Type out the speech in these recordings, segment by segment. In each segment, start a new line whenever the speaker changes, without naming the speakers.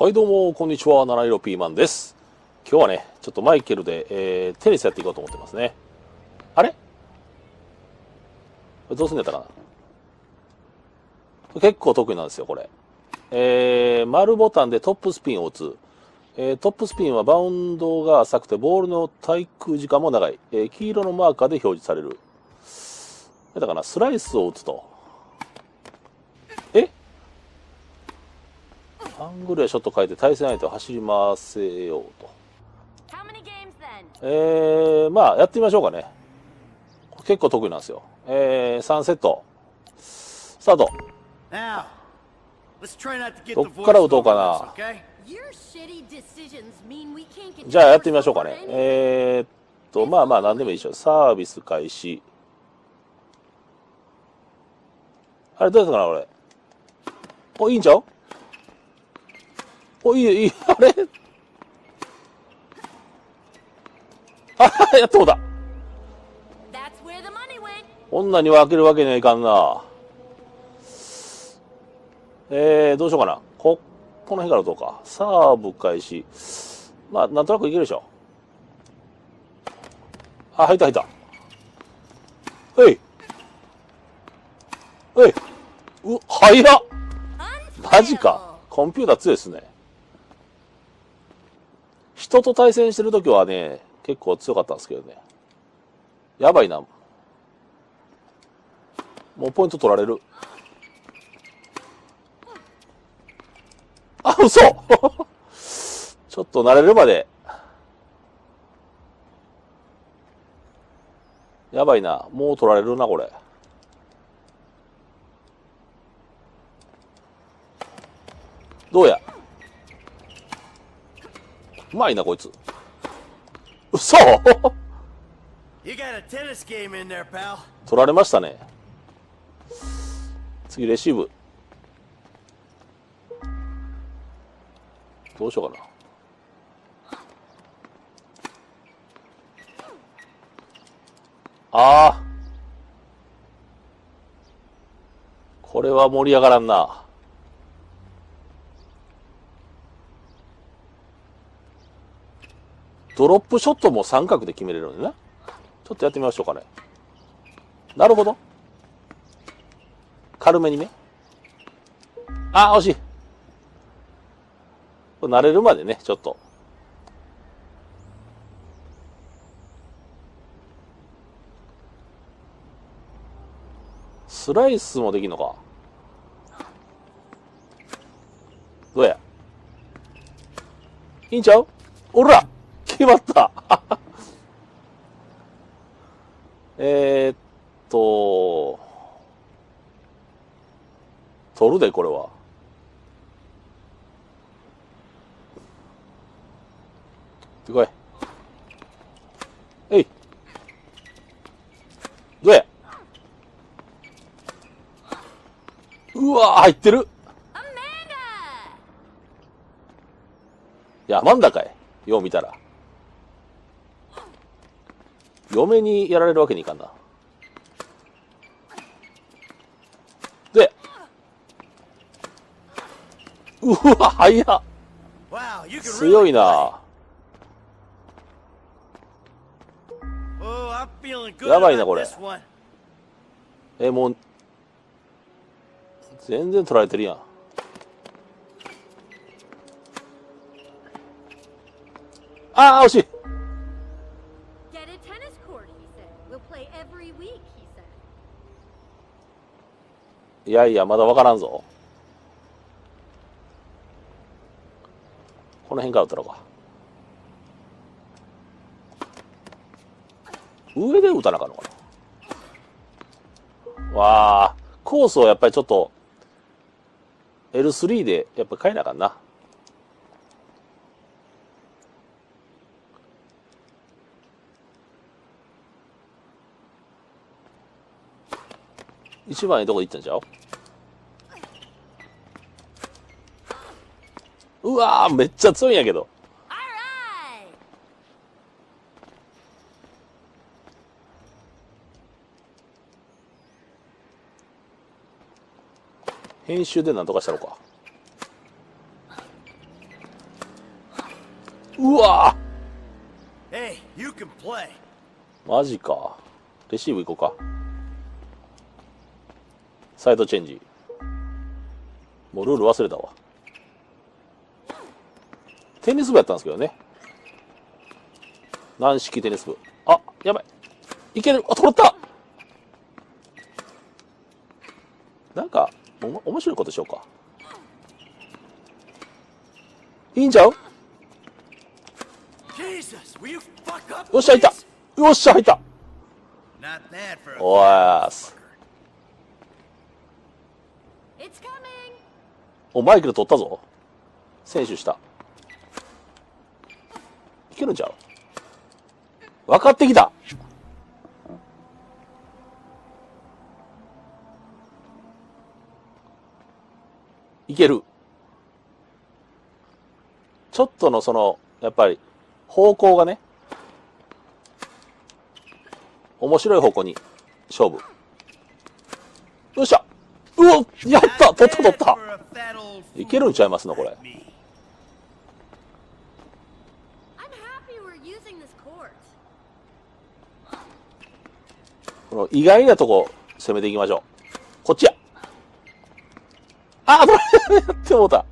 はいどうもこんにちは、七色ピーマンです。今日はねちょっとマイケルで、テニスやっていこうと思ってますね。あれこれどうすんのやったかな。結構得意なんですよこれ。丸ボタンでトップスピンを打つ。トップスピンはバウンドが浅くてボールの滞空時間も長い。黄色のマーカーで表示される。だからスライスを打つと。アングルやショット変えて対戦相手を走り回せようと。まあやってみましょうかね。結構得意なんですよ。3セットスタート。どっから打とうかな。じゃあやってみましょうかね。まあまあ何でもいいでしょ。サービス開始。あれどうやったかな俺。お、いいんちゃう。お、いい、いい、あれあ、やっとこうだ。女に分けるわけにはいかんな。どうしようかな。この辺からどうか。サーブ開始。まあ、なんとなくいけるでしょ。あ、入った入った。はい。はい。早っ。マジか。コンピューター強いですね。人と対戦してるときはね、結構強かったんですけどね。やばいな。もうポイント取られる。あ、嘘ちょっと慣れるまで。やばいな。もう取られるな、これ。どうや。うまいな、こいつ。嘘取られましたね。次、レシーブ。どうしようかな。ああ。これは盛り上がらんな。ドロップショットも三角で決めれるんだな。ちょっとやってみましょうかね。なるほど。軽めにね。あ、惜しい。これ慣れるまでね、ちょっと。スライスもできんのか。どうや。いいんちゃう。おら決まった取るで、これは。ってこい。えい。どうや。うわ入ってる。いや、アマンダかい。よう見たら。嫁にやられるわけにいかんな。で、うわ、早っ。強いな。やばいな、これ。もう、全然取られてるやん。ああ、惜しい。いやいや、まだ分からんぞ。この辺から打ったのか。上で打たなあかんのかな。わあ、コースをやっぱりちょっと L3 でやっぱ変えなあかんな。一番いいとこ行ったんちゃう。うわーめっちゃ強いんやけど。編集でなんとかしたのか。 うわ
Hey, you can play.
マジか。レシーブ行こうか。サイドチェンジ。もうルール忘れたわ。テニス部やったんですけどね。軟式テニス部。あ、やばい。いける。あ、取った。なんか、面白いことしようか。いいんちゃう？
Jesus, will you fuck up?
よっしゃ、入った。よっしゃ、入った。
Not bad for a
おーす。
It's coming.
お、マイケル取ったぞ。選手した。いけるんちゃう？分かってきた。いける。ちょっとのやっぱり、方向がね、面白い方向に勝負。よっしゃ。うお、やった取った取った。いけるんちゃいますのこれ。
I'm happy we're using this court.
この意外なとこ攻めていきましょう。こっちや。あ、取られやってもうた。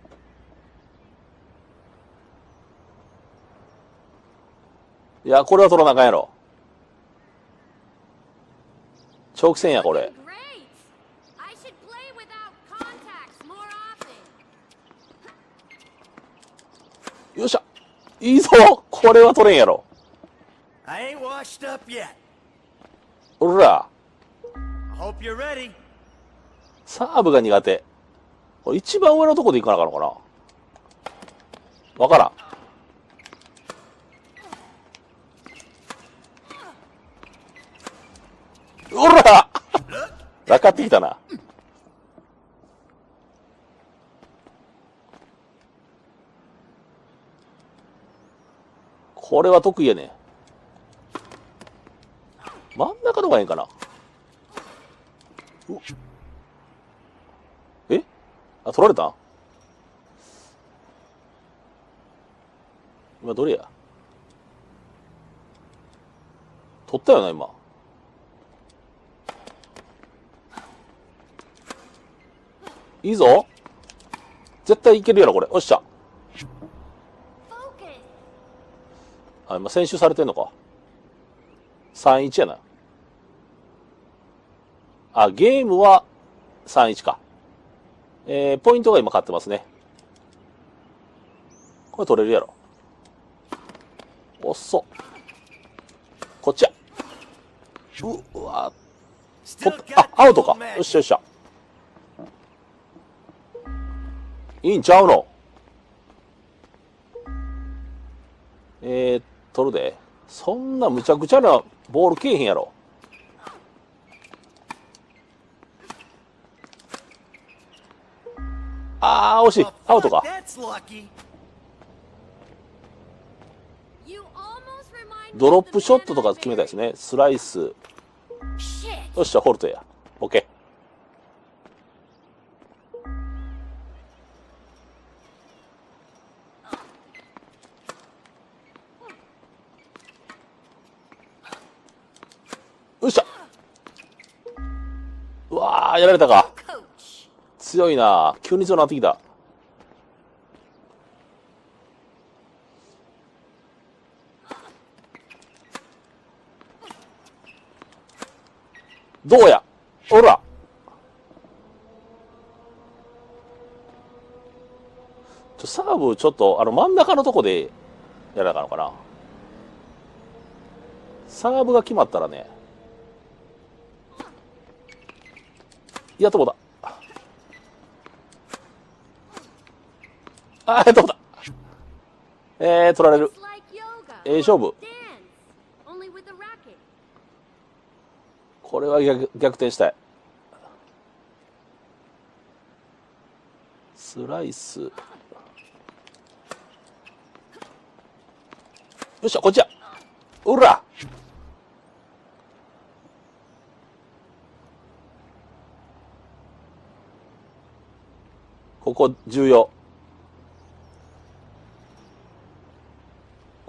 いや、これは取らなあかんやろ。長期戦や、これ。
Great. I should play without contacts more often.
よっしゃ。いいぞ。これは取れんやろ。
I ain't washed up yet.
おら。
I hope you're ready.
サーブが苦手。これ一番上のとこで行かなあかんのかな。わからん。おら。分かってきたな。これは得意やね。真ん中の方がいいんかな。え？あ、取られた？今どれや？取ったよな、今。いいぞ。絶対いけるやろ、これ。おっしゃ。
Focus.
あ、今、選手されてんのか。3-1やな。あ、ゲームは3-1か。ポイントが今勝ってますね。これ取れるやろ。おっそ。こっちや。うわ。取った。あ、アウトか。よっしゃよっしゃ。いいんちゃうの。取るで。そんなむちゃくちゃなボールけえへんやろ。あー、惜しい。アウトか。
That's lucky.
You almost remind me
ドロッ
of
プ
the
ショットとか
man
決めたいですね。スライス。
Shit.
よっしゃ、ホルトや。オッケー。よっしゃ。うわー、やられたか。
Coach.
強いな。急に強くなってきた。どうや。ほら。サーブちょっと真ん中のとこでやらなあかんのかな。サーブが決まったらね。やっとこうだ。あ、やっとこうだ。取られる。
It's like yoga.
勝負。
Dance. Only with a racket.
これは逆転したい。スライス。よっしゃ、こっちや。うら。ここ重要。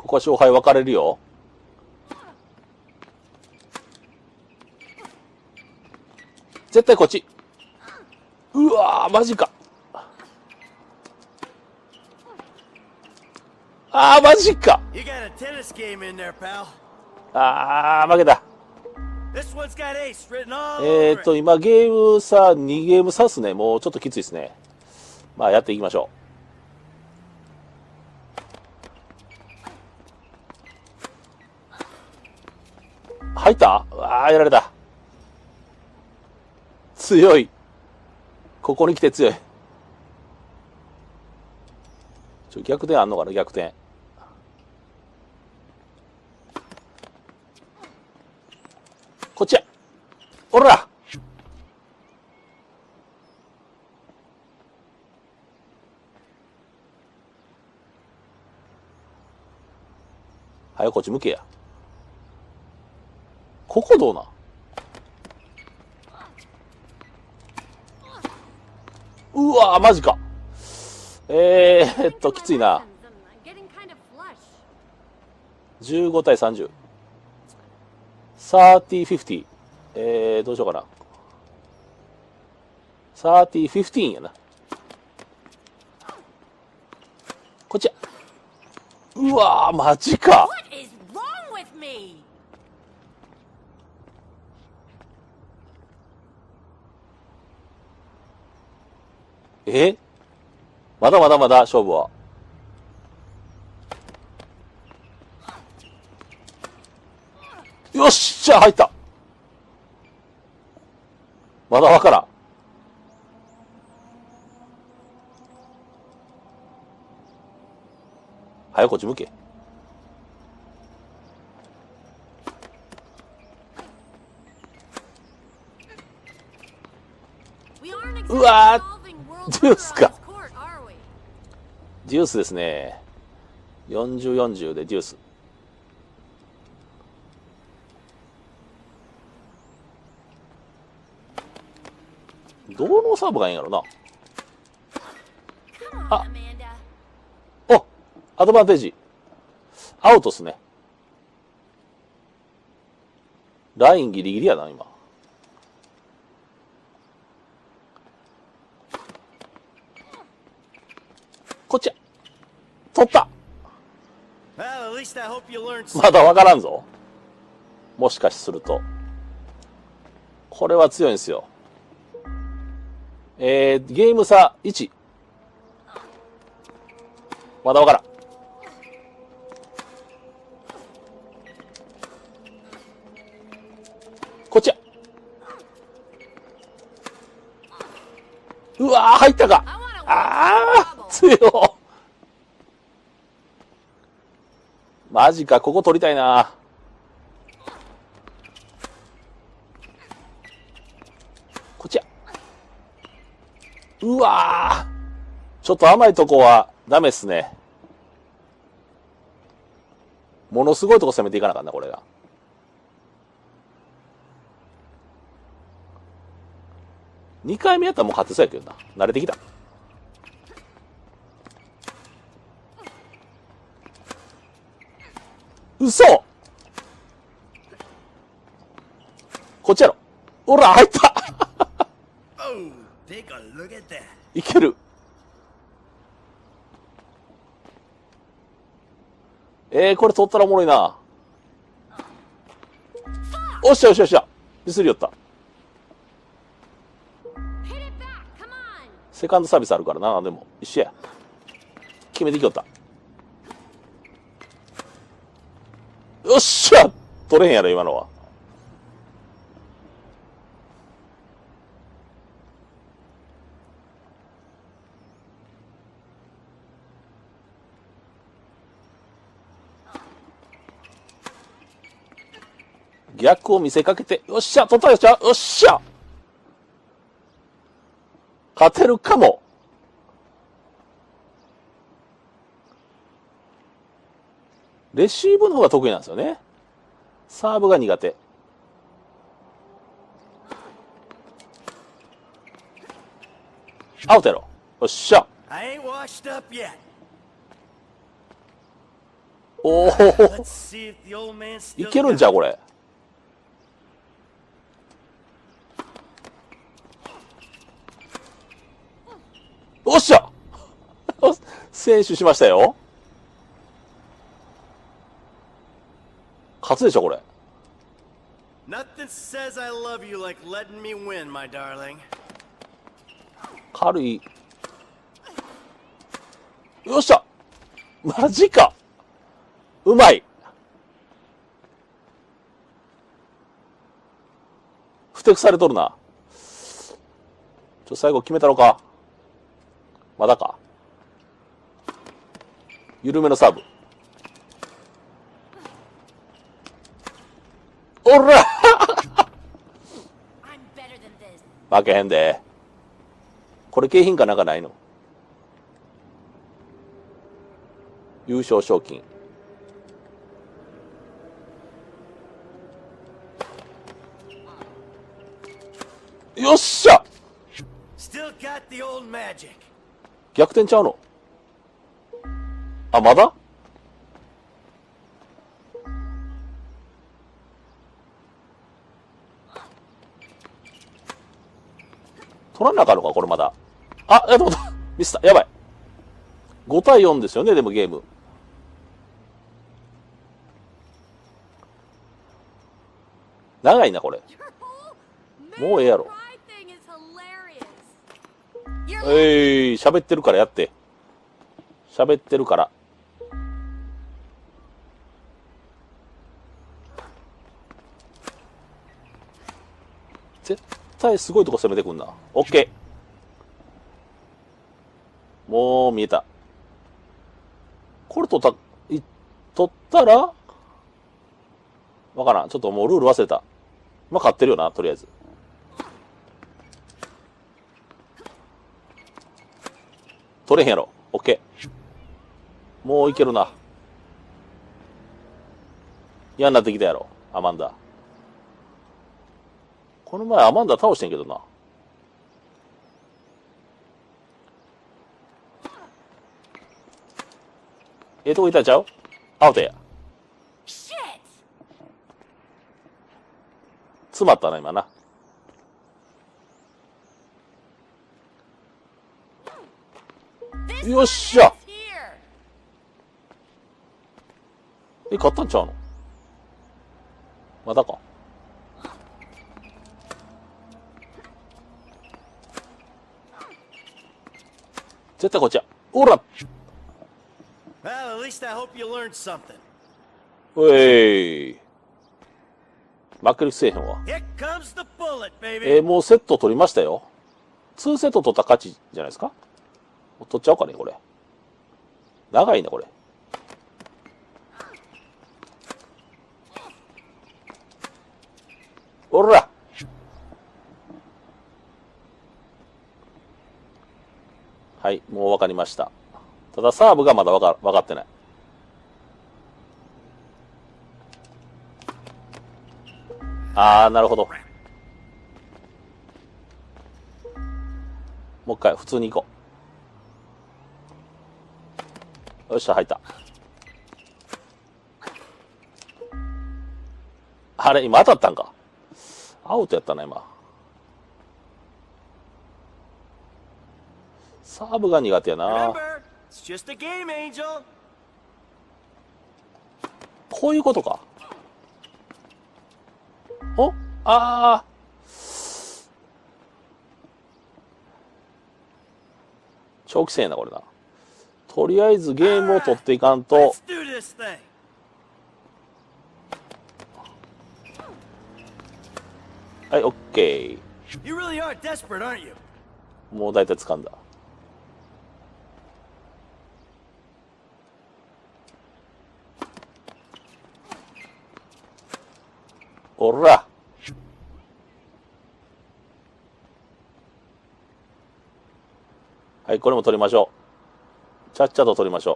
こは勝敗分かれるよ。絶対こっち。うわー、マジか。あー、マジか。
You got a tennis game in there, pal.
あー、負けた。
This one's got ace written all over it.
今ゲーム差、2ゲーム差っすね。もうちょっときついですね。まあ、やっていきましょう。入った？あー、やられた。強い。ここに来て強い。逆転あんのかな、逆転。こっちや。おら。はよこっち向けや。ここどうなん？うわー、マジか。きついな。15対30。30-50。どうしようかな。30-15やな。こっちや。うわー、マジか。
What is wrong with me?
まだまだまだ勝負は。よっしゃ、入った。まだわからん。はよこっち向け。うわー、デュースか。デュースですね。40、40でデュース。どのサーブがいいんやろな。あ、お、アドバンテージ。アウトっすね。ラインギリギリやな、今。こっちや。取った。
Well, at least I hope you learned something.
まだわからんぞ。もしかすると。これは強いんですよ。ゲーム差1。まだわからん。こっちや。うわー、入ったか。あー、強い。マジか、ここ取りたいな。こっちや。うわー、ちょっと甘いとこはダメっすね。ものすごいとこ攻めていかなあかんな、これが。2回目やったらもう勝ってそうやけどな。慣れてきた。嘘。こっちやろ。ほら、入った。
Oh, take a look at that.
いける。これ取ったらおもろいな。おっしゃよっしゃよっしゃ。ミスりよった。セカンドサービスあるからな。でも一緒や。決めてきよった。よっしゃ、取れへんやろ今のは。逆を見せかけて、よっしゃ、取ったよっしゃ、よっしゃ。勝てるかも。レシーブの方が得意なんですよね。サーブが苦手。アウトやろ。よっしゃ。
I ain't washed up yet.
おお、
Let's see if the old man's
い
still
けるんじゃうこれ。おっしゃ選手しましたよ。勝つでしょこれ。
Nothing says I love you like letting me win, my darling.
軽い。よっしゃマジか。うまい。ふてくされとるな。最後決めたのか。まだか。緩めのサーブ。おら負けへんで。これ景品かなんかないの？優勝賞金。よっしゃ
Still got the old magic.
逆転ちゃうの？あ、まだ？取らなあかんのかこれまだ。あ、やっと待った。ミスった。やばい。5対4ですよね、でもゲーム。長いな、これ。もうええやろ。喋ってるからやって。喋ってるから。絶対すごいとこ攻めてくんな。オッケー。もう見えた。これ取ったらわからん。ちょっともうルール忘れた。まあ、勝ってるよな、とりあえず。取れへんやろ。オッケー。もういけるな。嫌になってきたやろ。アマンダ。この前アマンダ倒してんけどな。ええとこいたんちゃう？アウトや。詰まったな、今な。よっしゃ勝ったんちゃうの？まだか。絶対こっちや。おら
Well, at least I hope you learned something.
おいマックリせえへんわ。
Here comes the bullet, baby.
もうセット取りましたよ。2セット取った勝ちじゃないですか。取っちゃおうかね、これ。長いね、これ。おらはい、もう分かりました。ただサーブがまだ分かってない。あー、なるほど。もう一回、普通に行こう。よっしゃ、入った。あれ、今当たったんか。アウトやったな、今。サーブが苦手やな。
Remember, it's just a game, Angel.
こういうことか。おあー。長期戦やな、これな。とりあえずゲームを取っていかんと。
Let's do this thing.
はい、オッケー。
You really are desperate, aren't you?
もう大体掴んだ。おらはい、これも取りましょう。ちゃっちゃと取りましょ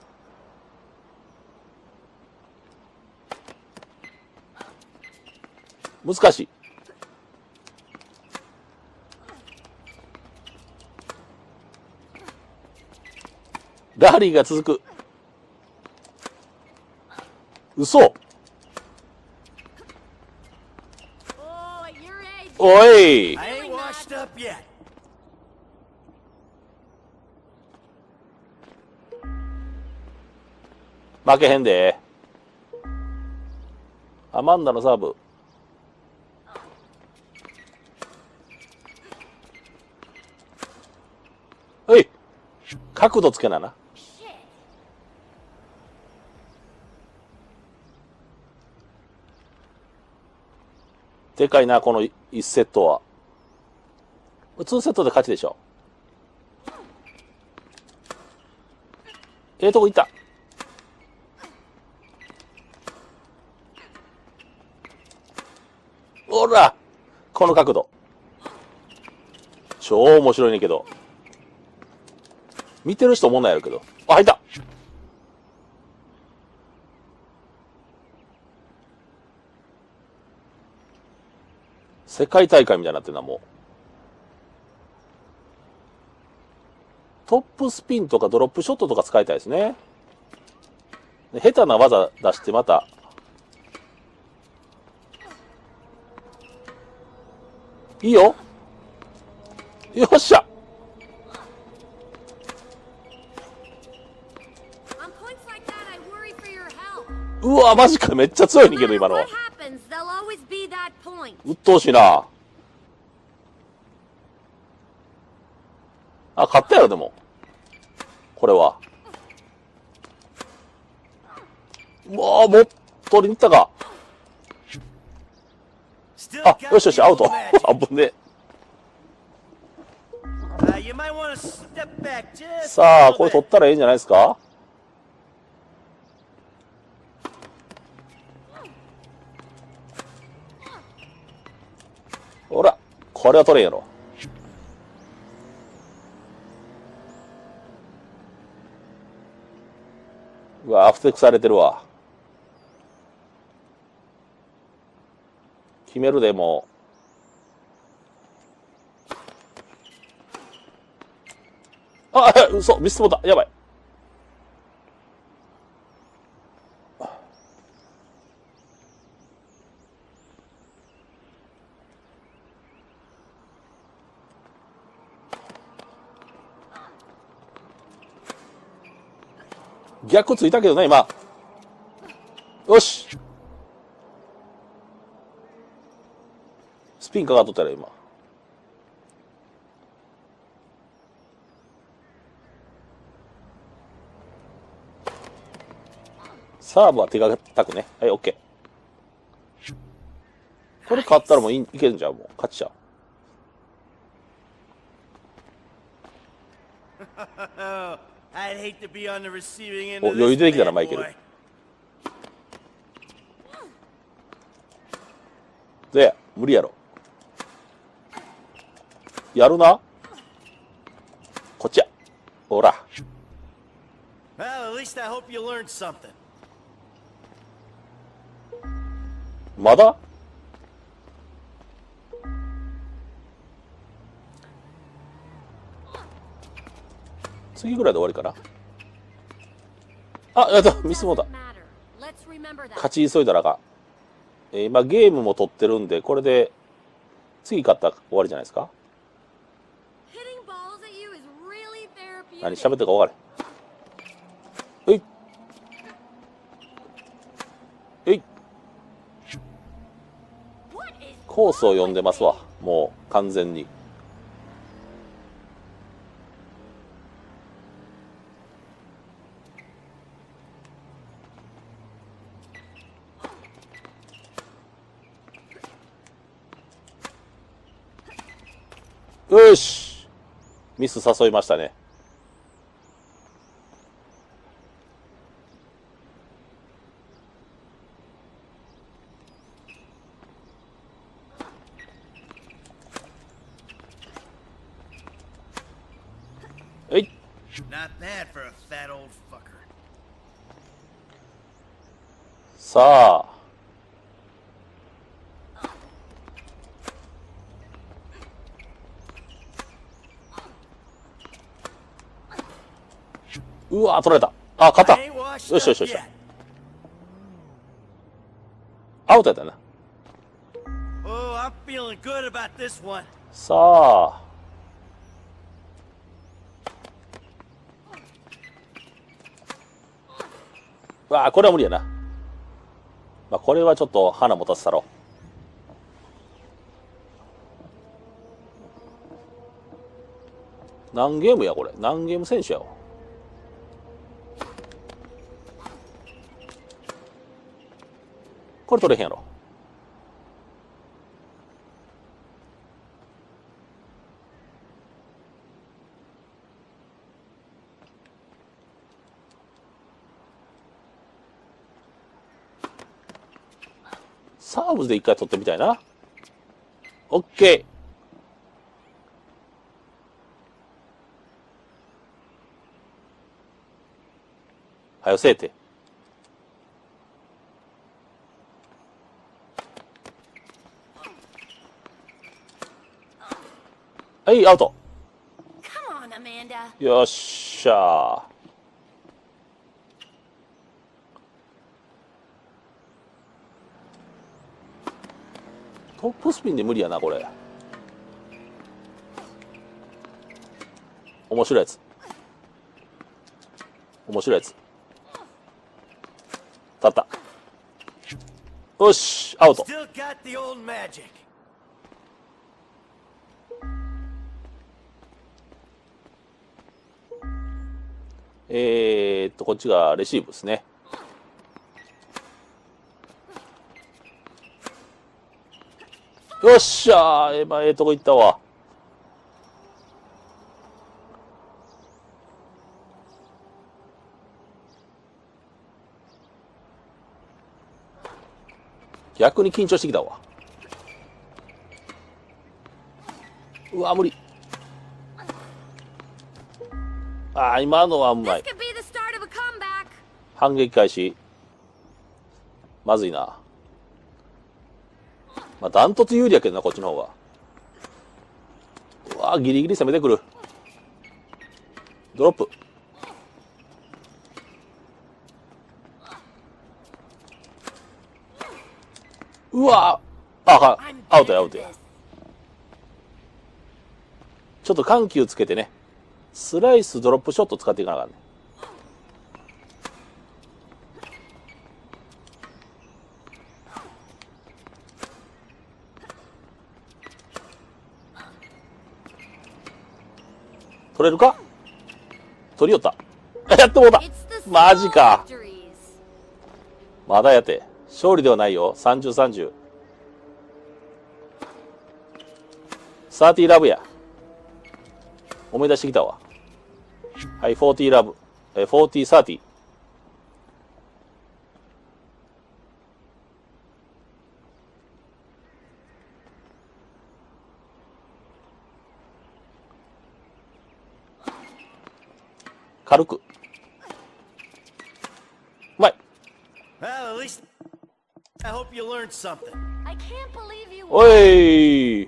う。難しい。ラリーが続く。 嘘。
Oh, at your age.
おい。
I ain't washed up yet.
負けへんで。アマンダのサーブ。はい。角度つけなな。
Shit.
でかいな、この1セットは。2セットで勝ちでしょ。ええとこ行った。おら、この角度。超面白いねんけど。見てる人思んないやろけど。あ、入った。世界大会みたいになってるな、もう。トップスピンとかドロップショットとか使いたいですね。で下手な技出してまた。いいよ。よっしゃ。
On points like that, I worry for your health.
うわ、マジか。めっちゃ強いねん
No
けど、
matter
今の。
what happens, there'll always be that point.
うっとうしいな。あ、勝ったやろ、でも。これは。うわあ、もっと取りに行ったか。
Still
あ、
got
よしよし、アウト。
the old magic.
危ねえ。
You might want to step back just a
さあ、
little
これ
bit.
取ったらいいんじゃないですか。ほら、これは取れんやろ。うわ、アフテクされてるわ。決めるでもう。あ、嘘、ミスもだ。やばい。逆ついたけどね、今。よし。スピンかかっとったら今。サーブは手がたくね。はい、オッケー。これ勝ったらもういけるんじゃん、もう。勝ちちゃう。
Oh, I'd hate to be on the receiving end
お、
of
余裕
this
出てきたな、
bad
マイケル。
boy.
で、無理やろ。やるな。こっちや。ほら。
Well, at least I hope you learned something.
まだ次ぐらいで終わりかな。あ、やった、ミスもだ。
Doesn't matter. Let's remember that.
勝ち急いだらあかん。今ゲームも取ってるんで、これで次勝ったら終わりじゃないですか。
Hitting balls at you is really therapeutic.
何喋ってるか分かれ。えい。えい。
What is
コースを読んでますわ。もう完全に。よし。ミス誘いましたね。えい。
Not bad for a fat old fucker.
さあ。うわ、取られた。あ、勝った。
I ain't washed
よしよし
up
よし。
yet.
アウトやったな。
Oh, I'm feeling good about this one.
さあ。わあ、これは無理やな。まあ、これはちょっと花持たせたろ。何ゲームやこれ。何ゲーム選手やわ。これ取れへんやろ。サーブで一回取ってみたいな。オッケー。はよせえて。はい、アウト。
Come on, Amanda.
よっしゃー。トップスピンで無理やな、これ。面白いやつ。面白いやつ。立った。よし、アウト。
Still got the old magic.
こっちがレシーブですね。よっしゃー、とこ行ったわ。逆に緊張してきたわ。うわ、無理。ああ、今のはうま
This
い。
could be the start of a comeback.
反撃開始。まずいな。まあ、ダントツ有利やけどな、こっちの方が。うわ、ギリギリ攻めてくる。ドロップ。うわあ、アウトや、アウトや。ちょっと緩急つけてね。スライス、ドロップショット使っていかなあかんね。取れるか？取りよった。やってもうた。
It's the
マジ
small
か。
victories.
まだやて。勝利ではないよ。30、30。30ラブや。思い出してきたわ。はい、40ラブ。40、30。軽く。うまい。
Well, at least I hope you learned something.
I can't believe you.
おい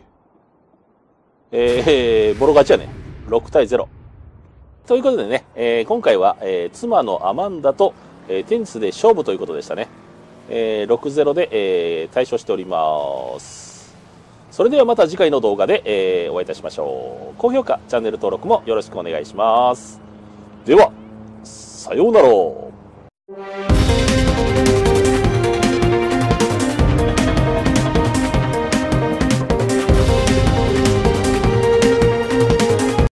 ボロ勝ちやね。6対0。ということでね、今回は、妻のアマンダと、テニスで勝負ということでしたね。6-0で、対処しております。それではまた次回の動画で、お会いいたしましょう。高評価、チャンネル登録もよろしくお願いします。では、さようなら。